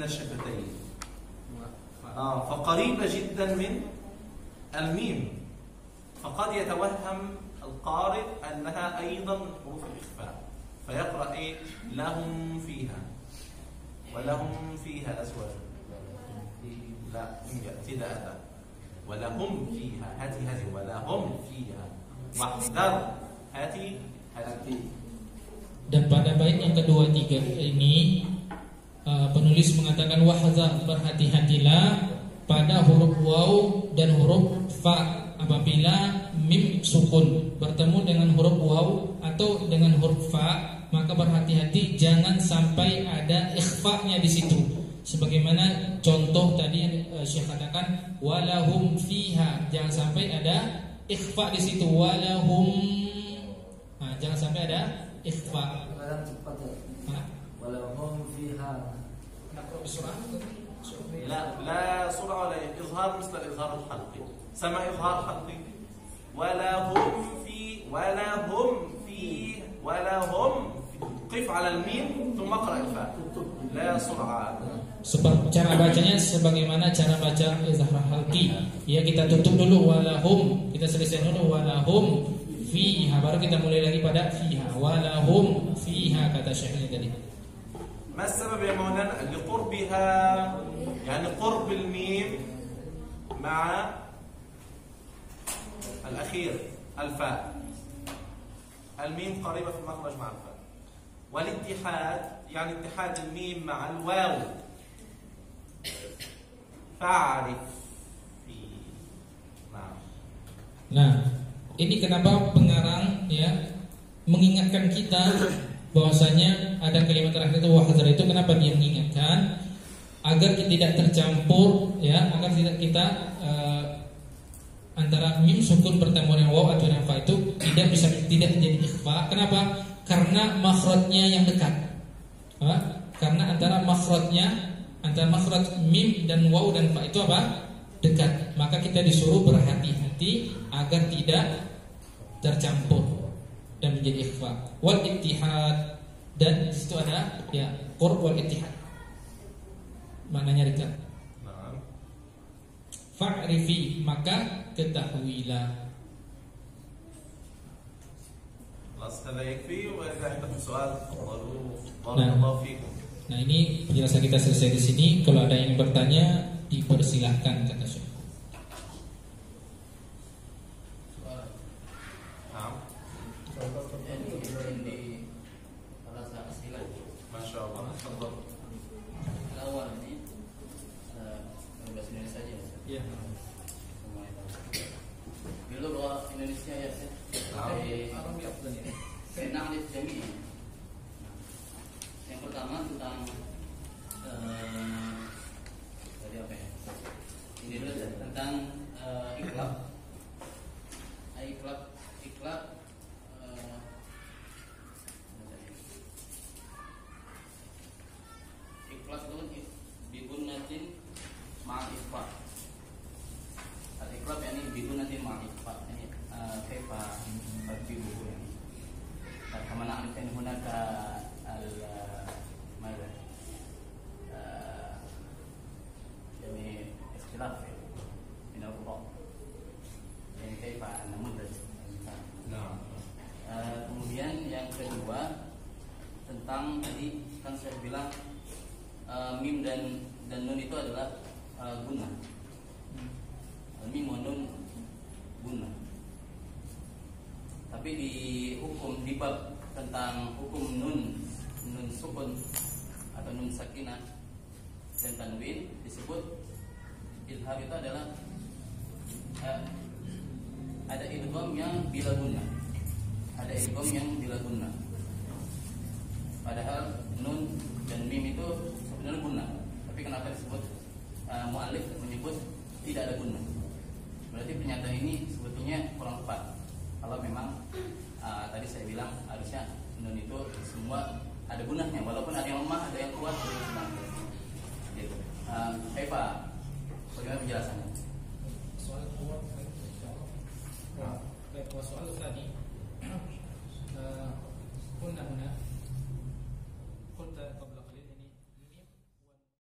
الشفتين فقريبة جدا من الميم، فقد يتوهم القارئ أنها أيضا حروف الإخفاء فيقرأ إيه؟ لهم فيها ولهم فيها أزواج. لا tidak ada ولهم فيها هذه ولهم فيها واحذر هذه. Dan pada bait yang kedua tiga ini penulis mengatakan wahzar, berhati-hatilah pada huruf waw dan huruf fa apabila mim sukun bertemu dengan huruf waw atau dengan huruf fa, maka berhati-hati jangan sampai ada ikhfa-nya di situ. Sebagaimana contoh tadi Syekh katakan walahum fiha, jangan sampai ada ikhfa di situ walahum. Nah, jangan sampai ada ikhfa. Walahum fiha. لا سرعة ولا إظهار مثل الإظهار الحلقي. سمع إظهار حلقي ولهم قف على الميم ثم اقرأ الفاء لا سرعة. Cara bacanya sebagaimana cara baca izhar halqi. Ya, kita tutup dulu walahum, kita selesai dulu walahum fiha, baru kita mulai lagi pada fiha. Walahum fiha kata Syekh tadi. ما السبب يا مولانا لقربها؟ يعني قرب الميم مع الأخير الفاء. الميم قريبة في المخرج مع الفاء، والاتحاد يعني اتحاد الميم مع الواو. فاعرف في. Nah, ini kenapa pengarang ya mengingatkan kita bahwasanya ada kalimat terakhir itu wahzar itu, kenapa dia mengingatkan agar kita tidak tercampur ya, agar tidak kita antara mim sukun bertemu dengan waw atau dengan fa itu tidak menjadi ikhfa. Kenapa? Karena makhrajnya yang dekat. Karena antara makhraj mim dan waw dan fa itu apa? Dekat. Maka kita disuruh berhati-hati agar tidak tercampur dan menjadi ikhfa. Wal ittihad, dan di situ ada ya qurb wal ittihad. Maknanya dekat. Fa'rifi, maka ketahuilah. Nah, ini penjelasan kita selesai di sini. Kalau ada yang bertanya, dipersilahkan kata Syekh. Indonesia ya, Na'rif Jami'. Yang pertama tentang tadi apa ya? Ini dulu tentang iklab. Iklab itu kan bigunatin ma'al ikhfa. Al-iklab yakni bigunatin ma'al ikhfa. Kaifa tartibu yani. Kama na'rif an hunaka al-madha yani ikhtilaf min al-qura. Yani kaifa namudzaj. Kemudian yang kedua tentang tadi kan saya bilang mim dan nun itu adalah gunnah. Mim dan nun gunnah. Tapi di hukum, di bab tentang hukum nun sukun atau nun sakinah dan tanwin disebut idgham itu adalah ada idgham yang bila gunnah, ada idgham yang bila gunnah. Padahal nun dan mim itu sebenarnya gunnah, tapi kenapa disebut mu'allif menyebut tidak ada gunnah? Berarti pernyataan ini sebetulnya kurang tepat. Kalau memang tadi saya bilang harusnya nun itu semua ada gunanya, walaupun ada yang lemah, ada yang kuat, ada yang sedang. Gitu. Eva, bagaimana penjelasannya? Soal tadi